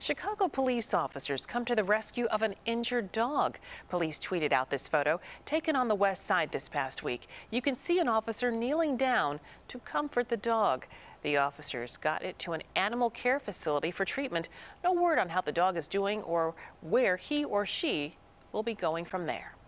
Chicago police officers come to the rescue of an injured dog. Police tweeted out this photo taken on the west side this past week. You can see an officer kneeling down to comfort the dog. The officers got it to an animal care facility for treatment. No word on how the dog is doing or where he or she will be going from there.